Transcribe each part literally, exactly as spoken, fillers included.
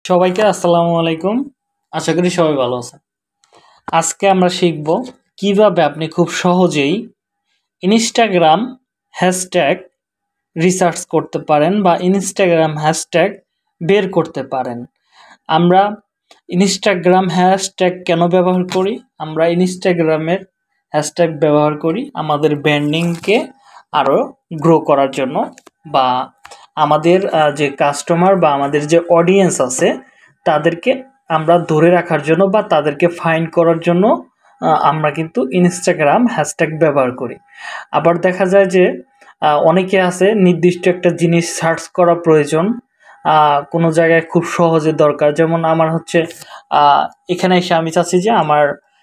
সবাইকে আসসালামু আলাইকুম। আশা করি সবাই ভালো আছেন। আজকে আমরা শিখব কিভাবে আপনি খুব সহজেই ইনস্টাগ্রাম হ্যাশট্যাগ রিসার্চ করতে পারেন বা ইনস্টাগ্রাম হ্যাশট্যাগ বের করতে পারেন। আমরা ইনস্টাগ্রাম হ্যাশট্যাগ কেন ব্যবহার করি? আমরা ইনস্টাগ্রামের হ্যাশট্যাগ ব্যবহার করি আমাদের ব্র্যান্ডিংকে আরও গ্রো করার জন্য, বা আমাদের যে কাস্টমার বা আমাদের যে অডিয়েন্স আছে তাদেরকে আমরা ধরে রাখার জন্য বা তাদেরকে ফাইন্ড করার জন্য আমরা কিন্তু ইনস্টাগ্রাম হ্যাশট্যাগ ব্যবহার করি। আবার দেখা যায় যে অনেকে আছে নির্দিষ্ট একটা জিনিস সার্চ করা প্রয়োজন, কোনো জায়গায় খুব সহজে দরকার। যেমন আমার হচ্ছে এখানে এসে আমি চাচ্ছি যে আমার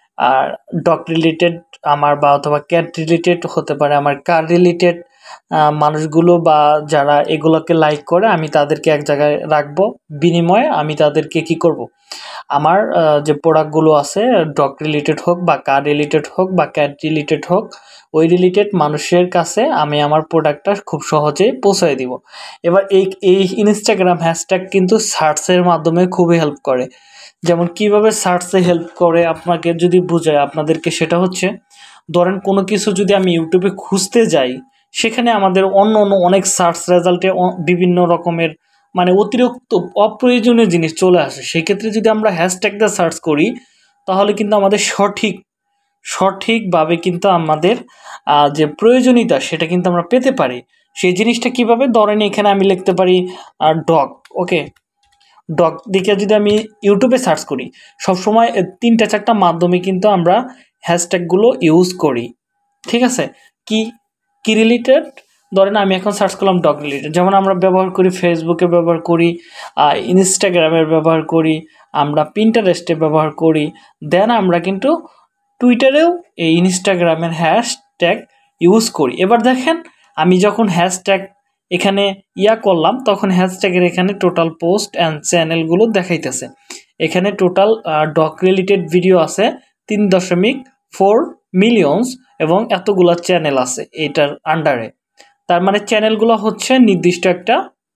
ডগ রিলেটেড আমার বা অথবা ক্যাট রিলেটেড হতে পারে, আমার কার রিলেটেড মানুষগুলো বা যারা এগুলোকে লাইক করে আমি তাদেরকে এক জায়গায় রাখবো, বিনিময়ে আমি তাদেরকে কি করব, আমার যে প্রোডাক্টগুলো আছে ডগ রিলেটেড হোক বা কার রিলেটেড হোক বা ক্যাট রিলেটেড হোক, ওই রিলেটেড মানুষের কাছে আমি আমার প্রোডাক্টটা খুব সহজেই পৌঁছায় দিব। এবার এই এই ইনস্টাগ্রাম হ্যাশট্যাগ কিন্তু সার্চের মাধ্যমে খুবই হেল্প করে। যেমন কিভাবে সার্চে হেল্প করে আপনাকে যদি বুঝায় আপনাদেরকে, সেটা হচ্ছে ধরেন কোনো কিছু যদি আমি ইউটিউবে খুঁজতে যাই, সেখানে আমাদের অন্য অন্য অনেক সার্চ রেজাল্টে বিভিন্ন রকমের মানে অতিরিক্ত অপ্রয়োজনীয় জিনিস চলে আসে। সেক্ষেত্রে যদি আমরা হ্যাশট্যাগটা সার্চ করি তাহলে কিন্তু আমাদের সঠিক সঠিকভাবে কিন্তু আমাদের যে প্রয়োজনীয়তা সেটা কিন্তু আমরা পেতে পারি। সেই জিনিসটা কিভাবে, ধরেন এখানে আমি লিখতে পারি ডগ, ওকে, ডগ দিকে যদি আমি ইউটিউবে সার্চ করি, সবসময় তিনটা চারটা মাধ্যমে কিন্তু আমরা হ্যাশট্যাগুলো ইউজ করি। ঠিক আছে, কি কি রিলেটেড, ধরেন আমি এখন সার্চ করলাম ডগ রিলেটেড, যেমন আমরা ব্যবহার করি ফেসবুকে ব্যবহার করি, ইনস্টাগ্রামের ব্যবহার করি, আমরা পিন্টারেস্টে ব্যবহার করি, দেন আমরা কিন্তু টুইটারেও এই ইনস্টাগ্রামের হ্যাশট্যাগ ইউজ করি। এবার দেখেন আমি যখন হ্যাশট্যাগ এখানে ইয়া করলাম তখন হ্যাশট্যাগের এখানে টোটাল পোস্ট অ্যান্ড চ্যানেলগুলো দেখাইতেছে। এখানে টোটাল ডগ রিলেটেড ভিডিও আছে তিন দশমিক ফোর মিলিয়নস এবং এতগুলো চ্যানেল আছে এটার আন্ডারে। তার মানে চ্যানেলগুলো হচ্ছে নির্দিষ্ট একটা,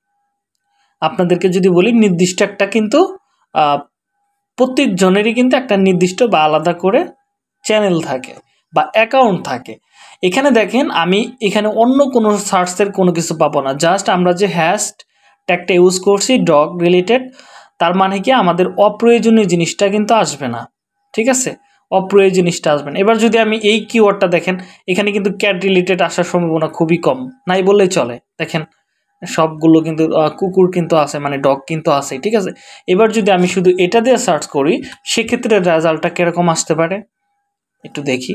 আপনাদেরকে যদি বলি নির্দিষ্ট একটা কিন্তু প্রত্যেকজনেরই কিন্তু একটা নির্দিষ্ট বা আলাদা করে চ্যানেল থাকে বা অ্যাকাউন্ট থাকে। এখানে দেখেন আমি এখানে অন্য কোনো সার্চের কোনো কিছু পাবো না, জাস্ট আমরা যে হ্যাশট্যাগটা ইউজ করছি ডগ রিলেটেড, তার মানে কি আমাদের অপ্রয়োজনীয় জিনিসটা কিন্তু আসবে না। ঠিক আছে, অপ্রয়োজনীয় জিনিসটা আসবে না। এবার যদি আমি এই কিওয়ার্ডটা দেখেন, এখানে কিন্তু ক্যাট রিলেটেড আসার সম্ভাবনা খুবই কম, নাই বললেই চলে। দেখেন সবগুলো কিন্তু কুকুর কিন্তু আছে, মানে ডগ কিন্তু আছে। ঠিক আছে, এবার যদি আমি শুধু এটা দিয়ে সার্চ করি সেক্ষেত্রে রেজাল্টটা কিরকম আসতে পারে একটু দেখি।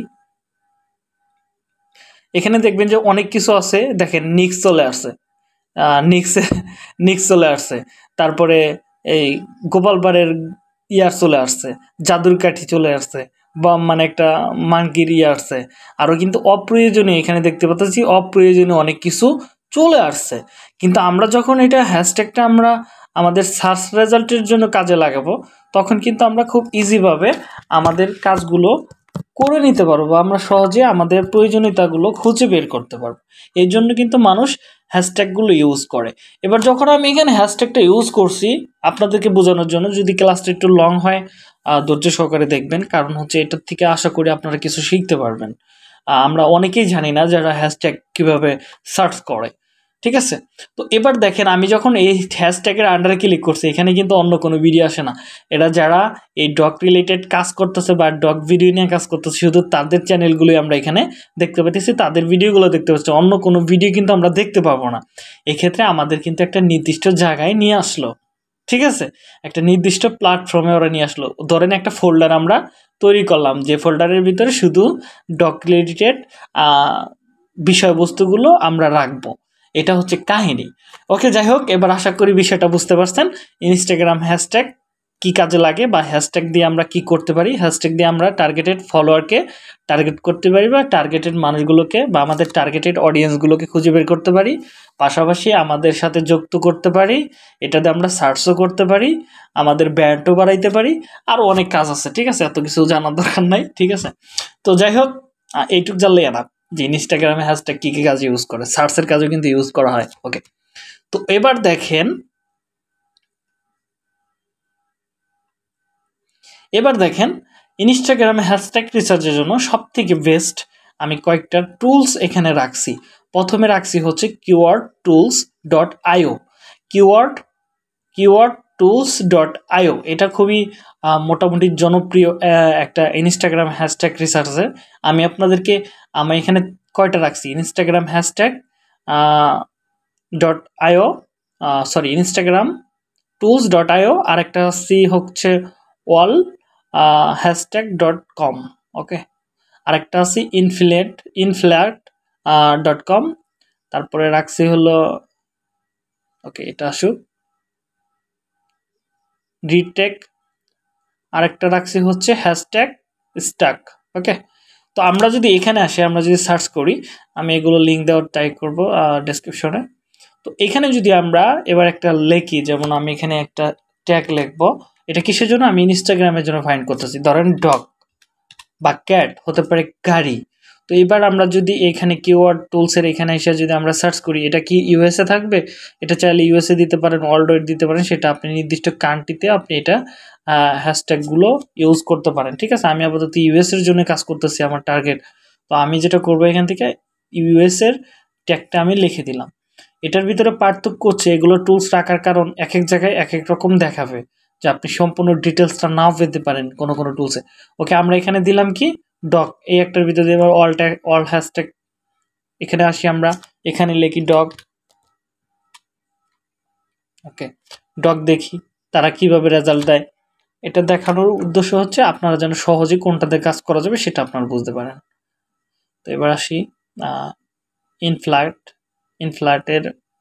এখানে দেখবেন যে অনেক কিছু আছে, দেখেন নিক্স চলে আসছে, নিক্সে নিক্স চলে আসছে, তারপরে এই গোপালপাড়ের ইয়ার চলে আসছে, জাদুর কাঠি চলে আসছে, বা মানে একটা মাঙ্কির ইয়ে আসছে, আরও কিন্তু অপ্রয়োজনীয় এখানে দেখতে পাচ্ছি অপ্রয়োজনীয় অনেক কিছু চলে আসছে। কিন্তু আমরা যখন এটা হ্যাশট্যাগটা আমরা আমাদের সার্চ রেজাল্টের জন্য কাজে লাগাবো তখন কিন্তু আমরা খুব ইজিভাবে আমাদের কাজগুলো করে নিতে পারবো, আমরা সহজে আমাদের প্রয়োজনীয়তাগুলো খুঁজে বের করতে পারবো। এই জন্য কিন্তু মানুষ হ্যাশট্যাগুলো ইউজ করে। এবার যখন আমি এখানে হ্যাশট্যাগটা ইউজ করছি আপনাদেরকে বোঝানোর জন্য, যদি ক্লাসটা একটু লং হয় ধৈর্য সহকারে দেখবেন, কারণ হচ্ছে এটার থেকে আশা করি আপনারা কিছু শিখতে পারবেন। আমরা অনেকেই জানি না যারা হ্যাশট্যাগ কীভাবে সার্চ করে। ঠিক আছে, তো এবার দেখেন আমি যখন এই হ্যাশট্যাগের আন্ডারে ক্লিক করছি এখানে কিন্তু অন্য কোনো ভিডিও আসে না। এরা যারা এই ডগ রিলেটেড কাজ করতেছে বা ডগ ভিডিও নিয়ে কাজ করতেছে শুধু তাদের চ্যানেলগুলোই আমরা এখানে দেখতে পাচ্ছি, তাদের ভিডিওগুলো দেখতে পাচ্ছি, অন্য কোনো ভিডিও কিন্তু আমরা দেখতে পাবো না। এক্ষেত্রে আমাদের কিন্তু একটা নির্দিষ্ট জায়গায় নিয়ে আসলো। ঠিক আছে, একটা নির্দিষ্ট প্ল্যাটফর্মে ওরা নিয়ে আসলো। ধরেন একটা ফোল্ডার আমরা তৈরি করলাম, যে ফোল্ডারের ভিতরে শুধু ডগ রিলেটেড বিষয়বস্তুগুলো আমরা রাখবো, এটা হচ্ছে কাহিনী। ওকে, যাই হোক, এবার আশা করি বিষয়টা বুঝতে পারছেন ইনস্টাগ্রাম হ্যাশট্যাগ কি কাজে লাগে বা হ্যাশট্যাগ দিয়ে আমরা কি করতে পারি। হ্যাশট্যাগ দিয়ে আমরা টার্গেটেড ফলোয়ারকে টার্গেট করতে পারি বা টার্গেটেড মানুষগুলোকে বা আমাদের টার্গেটেড অডিয়েন্সগুলোকে খুঁজে বের করতে পারি, পাশাপাশি আমাদের সাথে যুক্ত করতে পারি, এটাতে আমরা সার্চও করতে পারি, আমাদের ব্র্যান্ডও বাড়াইতে পারি, আরও অনেক কাজ আছে। ঠিক আছে, এত কিছু জানার দরকার নাই। ঠিক আছে, তো যাই হোক এইটুক জানলেই না যে ইনস্টাগ্রামে হ্যাশট্যাগ কী কী কাজে ইউজ করে, সার্চের কাজেও কিন্তু ইউজ করা হয়। ওকে, তো এবার দেখেন এবার দেখেন ইনস্টাগ্রামে হ্যাশট্যাগ রিসার্চের জন্য সবথেকে বেস্ট আমি কয়েকটা টুলস এখানে রাখছি। প্রথমে রাখছি হচ্ছে keyword tools dot IO keyword keyword tools dot IO এটা খুবই মোটামুটি জনপ্রিয় একটা ইনস্টাগ্রাম হ্যাশট্যাগ রিসার্চের। আমি আপনাদেরকে আমি এখানে কয়টা রাখছি, Instagram hashtag dot IO sorry Instagram tools dot IO আর একটা সি হচ্ছে ওয়াল হ্যাশট্যাগ ডট কম, ওকে, আরেকটা আছে ইনফ্লেট ইনফ্ল্যাট ডট কম, তারপরে রাখছি হলো ওকে এটা আসুক রিটেক, আরেকটা রাখছি হচ্ছে হ্যাশট্যাগ স্টাক, ওকে। তো আমরা যদি এখানে আসি, আমরা যদি সার্চ করি, আমি এগুলো লিঙ্ক দেওয়ার ট্রাই করবো ডেসক্রিপশনে। তো এখানে যদি আমরা এবার একটা লেখি, যেমন আমি এখানে একটা ট্যাগ লিখবো, এটা কিসের জন্য, আমি ইনস্টাগ্রামের জন্য ফাইন্ড করতেছি, ধরেন ডগ বা ক্যাট, হতে পারে গাড়ি। তো এবার আমরা যদি এখানে কিওয়ার্ড টুলসের এখানে এসে যদি আমরা সার্চ করি, এটা কি ইউএসএ থাকবে, এটা চাইলে ইউএসএ দিতে পারেন, ওয়ার্ল্ড ওয়াইড দিতে পারেন, সেটা আপনি নির্দিষ্ট কান্ট্রিতে আপনি এটা হ্যাশট্যাগুলো ইউজ করতে পারেন, ঠিক আছে। আমি আপাতত ইউএস এর জন্য কাজ করতেছি, আমার টার্গেট। তো আমি যেটা করবো এখান থেকে ইউএস এর ট্যাগটা আমি লিখে দিলাম। এটার ভিতরে পার্থক্য হচ্ছে এগুলো টুলস রাখার কারণ এক এক জায়গায় এক এক রকম দেখাবে, যে আপনি সম্পূর্ণ ডিটেলসটা নাও পেতে পারেন কোনো কোনো টুলসে। ওকে, আমরা এখানে দিলাম কি ডগ, এই একটার ভিতরে এবার অল ট্যাগ অল হ্যাশট্যাগ, এখানে আসি আমরা, এখানে লিখি ডগ, ওকে, ডগ দেখি তারা কিভাবে রেজাল্ট দেয়। এটা দেখানোর উদ্দেশ্য হচ্ছে আপনারা যেন সহজে কোনটাতে কাজ করা যাবে সেটা আপনারা বুঝতে পারেন। তো এবার আসি ইনফ্ল্যাট ইনফ্ল্যাটের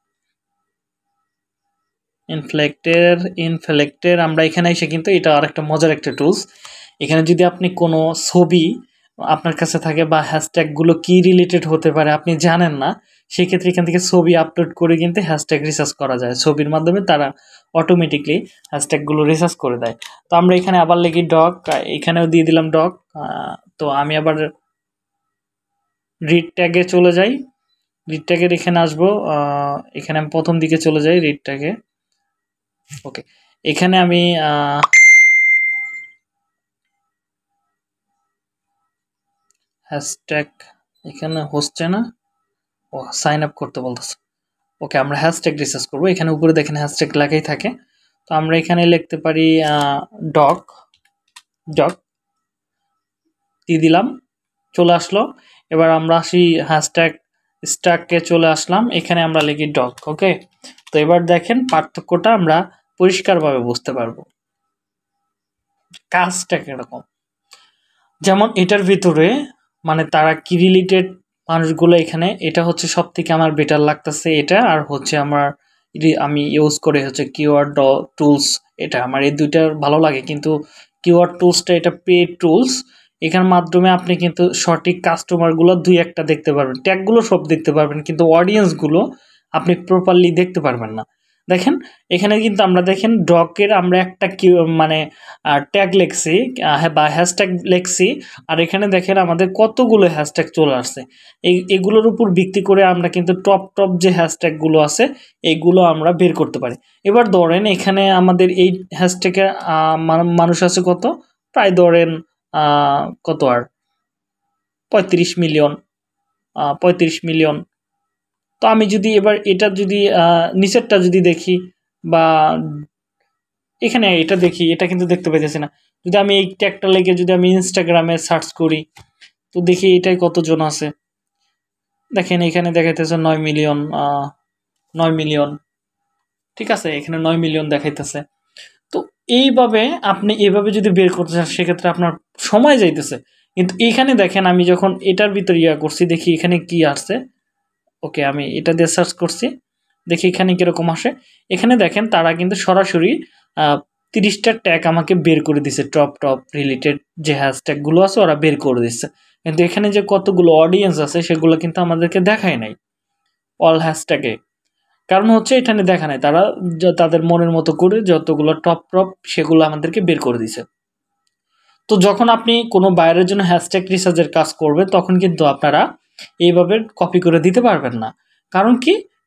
ইনফ্লেক্টের ইনফ্লেক্টের আমরা এখানে এসে কিন্তু এটা আরেকটা মজার একটা টুলস। এখানে যদি আপনি কোনো ছবি আপনার কাছে থাকে বা হ্যাশট্যাগুলো কি রিলেটেড হতে পারে আপনি জানেন না, সেক্ষেত্রে এখান থেকে ছবি আপলোড করে কিন্তু হ্যাশট্যাগ রিসার্চ করা যায়, ছবির মাধ্যমে তারা অটোমেটিকলি হ্যাশট্যাগুলো রিসার্চ করে দেয়। তো আমরা এখানে আবার লিখি ডগ, এখানেও দিয়ে দিলাম ডগ। তো আমি আবার রিড ট্যাগে চলে যাই, রিড ট্যাগের এখানে আসবো, এখানে আমি প্রথম দিকে চলে যাই রিড ট্যাগে, ওকে। এখানে আমি হ্যাশট্যাগ এখানে হচ্ছে না, ও সাইন আপ করতে বলতেছে, ওকে। আমরা হ্যাশট্যাগ রিসার্চ করবো, এখানে উপরে দেখেন হ্যাশট্যাগ লেখাই থাকে। তো আমরা এখানে লিখতে পারি ডগ ডগ দিয়ে দিলাম, চলে আসলো। এবার আমরা আসি হ্যাশট্যাগ স্টাককে, চলে আসলাম, এখানে আমরা লিখি ডগ, ওকে। তো এবার দেখেন পার্থক্যটা আমরা পরিষ্কারভাবে বুঝতে পারবো, কাজটা কিরকম। যেমন এটার ভিতরে মানে তারা কি রিলেটেড মানুষগুলো, এখানে এটা হচ্ছে সব থেকে আমার বেটার লাগতেছে এটা, আর হচ্ছে আমার আমি ইউজ করে হচ্ছে কিওয়ার্ড টুলস, এটা আমার এই দুইটার ভালো লাগে। কিন্তু কিওয়ার্ড টুলসটা এটা পেড টুলস, এখানের মাধ্যমে আপনি কিন্তু সঠিক কাস্টমারগুলো দুই একটা দেখতে পারবেন, ট্যাগগুলো সব দেখতে পারবেন, কিন্তু অডিয়েন্সগুলো আপনি প্রপারলি দেখতে পারবেন না। দেখেন এখানে কিন্তু আমরা দেখেন ডগের আমরা একটা কি মানে ট্যাগ লিখছি বা হ্যাশট্যাগ লিখছি, আর এখানে দেখেন আমাদের কতগুলো হ্যাশট্যাগ চলে আসছে। এই এগুলোর উপর ভিত্তি করে আমরা কিন্তু টপ টপ যে হ্যাশট্যাগুলো আছে এইগুলো আমরা বের করতে পারি। এবার ধরেন এখানে আমাদের এই হ্যাশট্যাগের মানুষ আছে কত, প্রায় ধরেন কত আর পঁয়ত্রিশ মিলিয়ন পঁয়ত্রিশ মিলিয়ন। তো আমি যদি এবার এটা যদি নিচেরটা যদি দেখি বা এখানে এটা দেখি, এটা কিন্তু দেখতে পাইতেছি না। যদি আমি এই ট্যাগটা লেগে যদি আমি ইনস্টাগ্রামে সার্চ করি, তো দেখি এটাই কতজন আছে, দেখেন এখানে দেখাইতেছে নয় মিলিয়ন নয় মিলিয়ন, ঠিক আছে, এখানে নয় মিলিয়ন দেখাইতেছে। তো এইভাবে আপনি এইভাবে যদি বের করতে চান সেক্ষেত্রে আপনার সময় যাইতেছে। কিন্তু এখানে দেখেন আমি যখন এটার ভিতরে ইয়া করছি, দেখি এখানে কি আসছে, ওকে আমি এটা দিয়ে সার্চ করছি, দেখি এখানে কীরকম আসে। এখানে দেখেন তারা কিন্তু সরাসরি তিরিশটা ট্যাগ আমাকে বের করে দিচ্ছে, টপ টপ রিলেটেড যে হ্যাশট্যাগুলো আছে ওরা বের করে দিচ্ছে। কিন্তু এখানে যে কতগুলো অডিয়েন্স আছে সেগুলো কিন্তু আমাদেরকে দেখায় নাই অল হ্যাশট্যাগে, কারণ হচ্ছে এখানে দেখা নাই, তারা তাদের মনের মতো করে যতগুলো টপ টপ সেগুলো আমাদেরকে বের করে দিছে। তো যখন আপনি কোনো বাইরের জন্য হ্যাশট্যাগ রিসার্চের কাজ করবেন তখন কিন্তু আপনারা এইভাবে কপি করে দিতে পারবেন না। কারণ কি,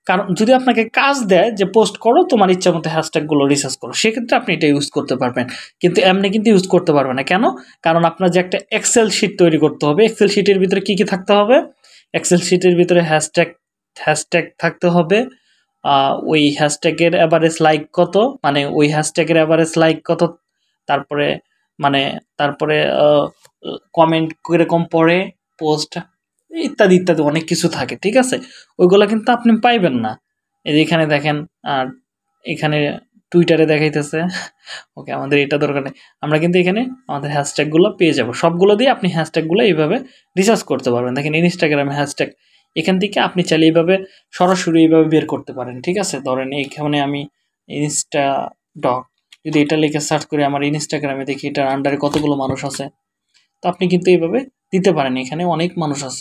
কারণ যদি আপনাকে কাজ দেয় যে পোস্ট করো তোমার ইচ্ছা মতো হ্যাশট্যাগুলো রিসার্চ করো, সেক্ষেত্রে আপনি এটা ইউজ করতে পারবেন। কিন্তু এমনি কিন্তু ইউজ করতে পারবেন না। কেন? কারণ আপনার যে একটা এক্সেল শিট তৈরি করতে হবে, এক্সেল শিটের ভিতরে কী কী থাকতে হবে? এক্সেল শিটের ভিতরে হ্যাশট্যাগ হ্যাশট্যাগ থাকতে হবে। ওই হ্যাশট্যাগের অ্যাভারেজ লাইক কত, মানে ওই হ্যাশট্যাগের অ্যাভারেজ লাইক কত, তারপরে মানে তারপরে কমেন্ট কীরকম পড়ে পোস্ট, ইত্যাদি ইত্যাদি অনেক কিছু থাকে, ঠিক আছে? ওইগুলো কিন্তু আপনি পাইবেন না। এই যে এখানে দেখেন, আর এখানে টুইটারে দেখাইতেছে ওকে, আমাদের এটা দরকার নেই। আমরা কিন্তু এখানে আমাদের হ্যাশট্যাগুলো পেয়ে যাব, সবগুলো দিয়ে আপনি হ্যাশট্যাগুলো এইভাবে রিসার্চ করতে পারবেন। দেখেন ইনস্টাগ্রামে হ্যাশট্যাগ, এখান থেকে আপনি চাইলে এইভাবে সরাসরি এইভাবে বের করতে পারেন, ঠিক আছে? ধরেন এইখানে আমি ইনস্টা ডক যদি এটা লিখে সার্চ করি আমার ইনস্টাগ্রামে, দেখি এটার আন্ডারে কতগুলো মানুষ আছে, তো আপনি কিন্তু এইভাবে দিতে পারেন। এখানে অনেক মানুষ আছে,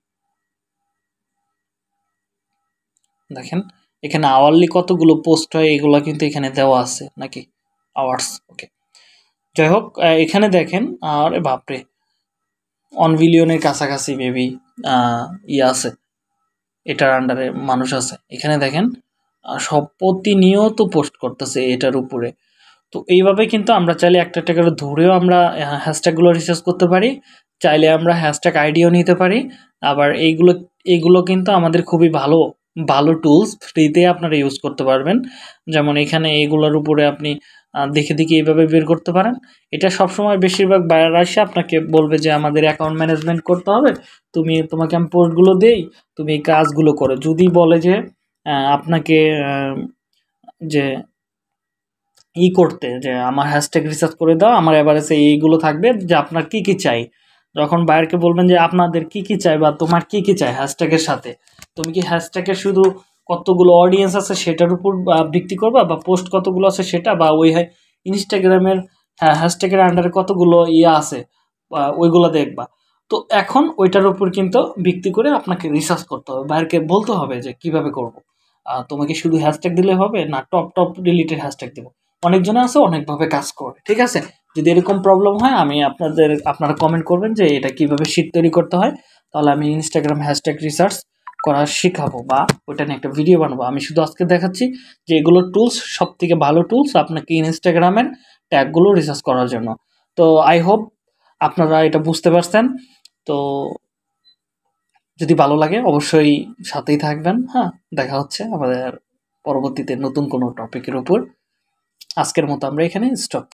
দেখেন এখানে আওয়ারলি কতগুলো পোস্ট হয় এগুলো কিন্তু এখানে দেওয়া আছে নাকি, আওয়ার্স। ওকে, যাই হোক, এখানে দেখেন, আর বাপরে ওয়ান বিলিয়নের কাছাকাছি মেবি ইয়ে আছে, এটার আন্ডারে মানুষ আছে। এখানে দেখেন সব প্রতিনিয়ত পোস্ট করতেছে এটার উপরে। তো এইভাবে কিন্তু আমরা চাইলে একটা একটা করে ধরেও আমরা হ্যাশট্যাগুলো রিসার্চ করতে পারি, চাইলে আমরা হ্যাশট্যাগ আইডিও নিতে পারি। আবার এইগুলো এইগুলো কিন্তু আমাদের খুবই ভালো ভালো টুলস, ফ্রিতে আপনারা ইউজ করতে পারবেন। যেমন এখানে এইগুলোর উপরে আপনি দেখে দেখে এইভাবে বের করতে পারেন। এটা সবসময় বেশিরভাগ বায়ার আসে আপনাকে বলবে যে আমাদের অ্যাকাউন্ট ম্যানেজমেন্ট করতে হবে, তুমি তোমাকে আমি পোস্টগুলো দেই, তুমি এই কাজগুলো করো। যদি বলে যে আপনাকে যে ই করতে, যে আমার হ্যাশট্যাগ রিসার্চ করে দাও, আমার এভারেজে এইগুলো থাকবে যে আপনার কি কি চাই। যখন বায়ারকে বলবেন যে আপনাদের কি কি চাই বা তোমার কি কি চাই হ্যাশট্যাগের সাথে, তুমি কি হ্যাশট্যাগের শুধু কতগুলো অডিয়েন্স আছে সেটার উপর ভিত্তি করবা, বা পোস্ট কতগুলো আছে সেটা, বা ওই ইনস্টাগ্রামের হ্যাশট্যাগের আন্ডারে কতগুলো ইয়ে আছে ওইগুলো দেখবা। তো এখন ওইটার উপর কিন্তু ভিত্তি করে আপনাকে রিসার্চ করতে হবে, বায়ারকে বলতে হবে যে কিভাবে করব। তোমাকে শুধু হ্যাশট্যাগ দিলে হবে না, টপ টপ রিলেটেড হ্যাশট্যাগ দেবো। অনেকজনে আছে অনেকভাবে কাজ করে, ঠিক আছে? যদি এরকম প্রবলেম হয় আমি আপনাদের আপনারা কমেন্ট করবেন যে এটা কিভাবে শীট তৈরি করতে হয়, তাহলে আমি ইনস্টাগ্রাম হ্যাশট্যাগ রিসার্চ করা শেখাবো বা ওইটা নিয়ে একটা ভিডিও বানাবো। আমি শুধু আজকে দেখাচ্ছি যে এগুলো টুলস সব থেকে ভালো টুলস আপনাকে ইনস্টাগ্রামের ট্যাগগুলো রিসার্চ করার জন্য। তো আই হোপ আপনারা এটা বুঝতে পারছেন। তো যদি ভালো লাগে অবশ্যই সাথেই থাকবেন। হ্যাঁ, দেখা হচ্ছে আমাদের পরবর্তীতে নতুন কোনো টপিকের উপর। আজকের মতো আমরা এখানে স্টপ।